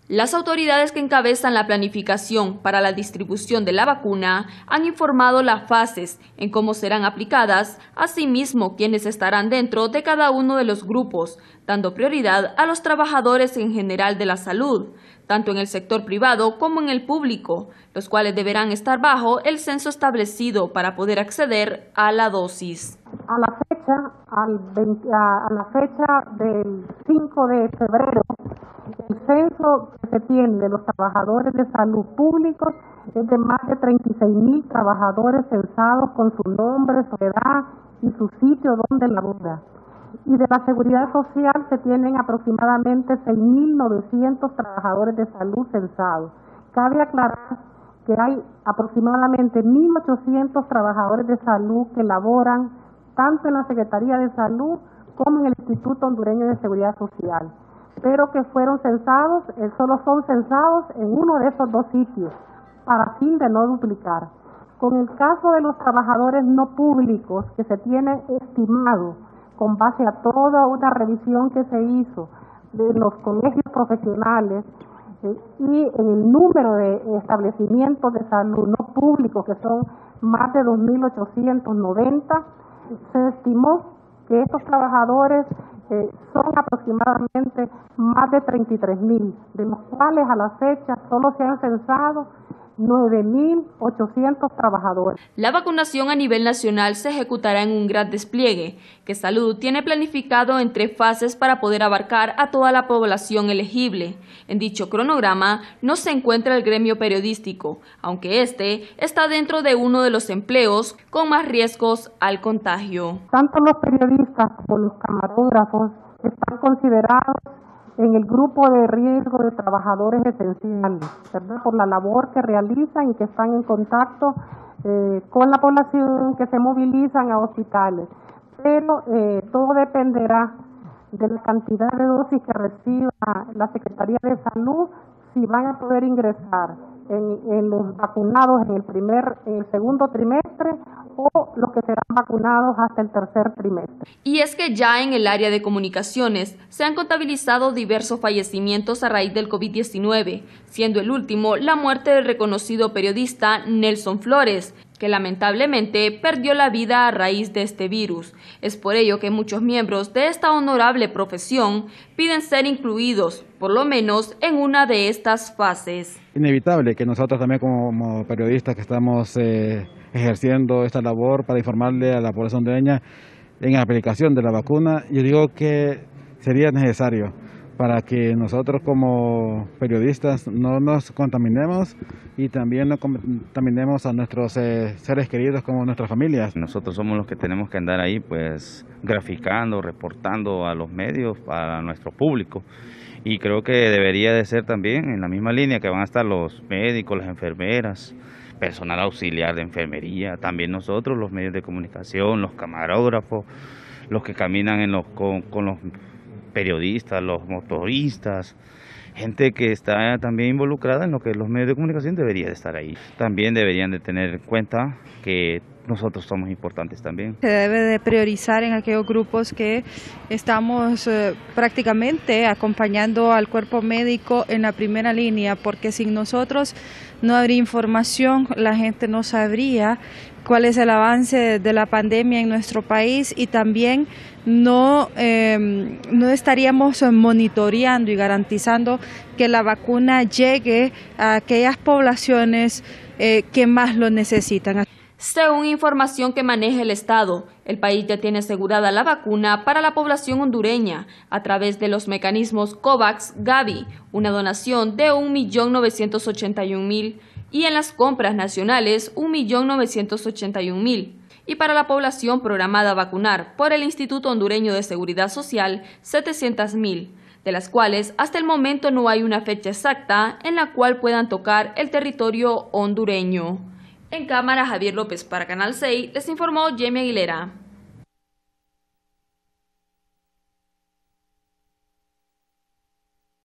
Las autoridades que encabezan la planificación para la distribución de la vacuna han informado las fases en cómo serán aplicadas, asimismo quienes estarán dentro de cada uno de los grupos, dando prioridad a los trabajadores en general de la salud, tanto en el sector privado como en el público, los cuales deberán estar bajo el censo establecido para poder acceder a la dosis. A la fecha del 5 de febrero, el censo que se tiene de los trabajadores de salud públicos es de más de 36.000 trabajadores censados con su nombre, su edad y su sitio donde labora. Y de la seguridad social se tienen aproximadamente 6.900 trabajadores de salud censados. Cabe aclarar que hay aproximadamente 1.800 trabajadores de salud que laboran tanto en la Secretaría de Salud como en el Instituto Hondureño de Seguridad Social, pero que fueron censados, solo son censados en uno de esos dos sitios, para fin de no duplicar. Con el caso de los trabajadores no públicos, que se tiene estimado con base a toda una revisión que se hizo de los colegios profesionales y en el número de establecimientos de salud no públicos, que son más de 2.890, se estimó que estos trabajadores son aproximadamente más de 33.000, de los cuales a la fecha solo se han censado 9.800 trabajadores. La vacunación a nivel nacional se ejecutará en un gran despliegue, que Salud tiene planificado en 3 fases para poder abarcar a toda la población elegible. En dicho cronograma no se encuentra el gremio periodístico, aunque este está dentro de uno de los empleos con más riesgos al contagio. Tanto los periodistas como los camarógrafos están considerados en el grupo de riesgo de trabajadores esenciales, ¿verdad? Por la labor que realizan y que están en contacto con la población, que se movilizan a hospitales. Pero todo dependerá de la cantidad de dosis que reciba la Secretaría de Salud, si van a poder ingresar en los vacunados en el segundo trimestre o los que serán vacunados hasta el tercer trimestre. Y es que ya en el área de comunicaciones se han contabilizado diversos fallecimientos a raíz del COVID-19, siendo el último la muerte del reconocido periodista Nelson Flores, que lamentablemente perdió la vida a raíz de este virus. Es por ello que muchos miembros de esta honorable profesión piden ser incluidos, por lo menos en una de estas fases. Inevitable que nosotros también como periodistas que estamos ejerciendo esta labor para informarle a la población hondureña en la aplicación de la vacuna, yo digo que sería necesario para que nosotros como periodistas no nos contaminemos y también no contaminemos a nuestros seres queridos como nuestras familias. Nosotros somos los que tenemos que andar ahí pues graficando, reportando a los medios, para nuestro público. Y creo que debería de ser también en la misma línea que van a estar los médicos, las enfermeras, personal auxiliar de enfermería, también nosotros, los medios de comunicación, los camarógrafos, los que caminan con los periodistas, los motoristas, gente que está también involucrada en lo que los medios de comunicación deberían de estar ahí. También deberían de tener en cuenta que nosotros somos importantes también. Se debe de priorizar en aquellos grupos que estamos prácticamente acompañando al cuerpo médico en la primera línea, porque sin nosotros no habría información, la gente no sabría cuál es el avance de la pandemia en nuestro país y también no estaríamos monitoreando y garantizando que la vacuna llegue a aquellas poblaciones que más lo necesitan. Según información que maneja el Estado, el país ya tiene asegurada la vacuna para la población hondureña a través de los mecanismos COVAX-Gavi, una donación de 1.981.000 y en las compras nacionales 1.981.000. Y para la población programada a vacunar por el Instituto Hondureño de Seguridad Social 700.000, de las cuales hasta el momento no hay una fecha exacta en la cual puedan tocar el territorio hondureño. En cámara, Javier López para Canal 6, les informó Jamie Aguilera.